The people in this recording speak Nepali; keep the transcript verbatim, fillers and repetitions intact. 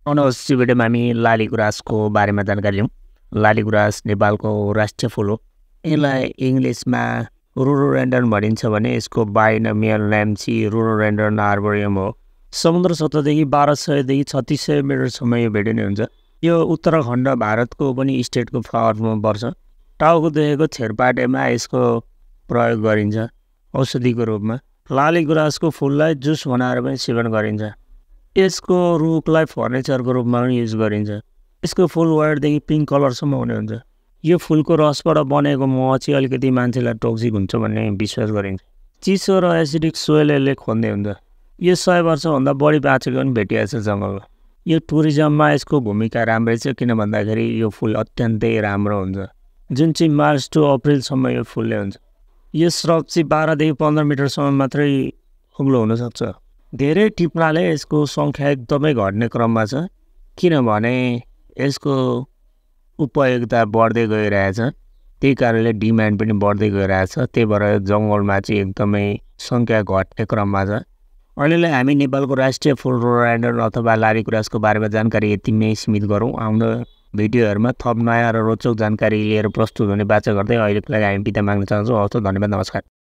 आउनुहोस् यो भिडियोमा हामी लालीगुराँसको बारेमा जानकारी लिउँ। लालीगुराँस नेपालको राष्ट्रिय फुल हो। यसलाई इङ्ग्लिसमा रोडोडेन्ड्रन भनिन्छ भने यसको बाइनोमियल नेम चाहिँ रोडोडेन्ड्रन आर्बोरियम हो। समुद्र सतहदेखि बाह्र सयदेखि छत्तिस सय मिटरसम्म यो भेटिने हुन्छ। यो उत्तराखण्ड भारतको पनि स्टेटको फ्लावरमा पर्छ। टाउको देखेको छेरपाटेमा यसको प्रयोग गरिन्छ औषधिको रूपमा। लालीगुराँसको फुललाई जुस बनाएर पनि सेवन गरिन्छ। यसको रुखलाई फर्निचरको रूपमा पनि युज गरिन्छ। यसको फुल वाइटदेखि पिङ्क कलरसम्म हुने हुन्छ। यो फुलको रसबाट बनेको मह चाहिँ अलिकति मान्छेलाई टोक्सिक हुन्छ भन्ने विश्वास गरिन्छ। चिसो र एसिडिक सोइल यसले खोज्ने हुन्छ। यो सय वर्षभन्दा बढी बाँचेको पनि भेटिएको छ जङ्गलमा। यो टुरिज्ममा यसको भूमिका राम्रै छ, किन भन्दाखेरि यो फुल अत्यन्तै राम्रो हुन्छ, जुन चाहिँ मार्च टु अप्रिलसम्म यो फुल्ने हुन्छ। यो स्रब चाहिँ बाह्रदेखि पन्ध्र मिटरसम्म मात्रै उग्लो हुनसक्छ। धेरै टिप्नाले यसको सङ्ख्या एकदमै घट्ने क्रममा छ, किनभने यसको उपयोगिता बढ्दै गइरहेछ। त्यही कारणले डिमान्ड पनि बढ्दै गइरहेछ। त्यही भएर जङ्गलमा चाहिँ एकदमै सङ्ख्या घट्ने क्रममा छ। अहिलेलाई हामी नेपालको राष्ट्रिय फुल रोडोडेन्ड्रन अथवा लालीगुराँसको बारेमा जानकारी यतिमै सीमित गरौँ। आउँदो भिडियोहरूमा थप नयाँ र रोचक जानकारी लिएर प्रस्तुत हुने बाचा गर्दै अहिलेको लागि हामी बिदा माग्न चाहन्छौँ। हवस् त, धन्यवाद, नमस्कार।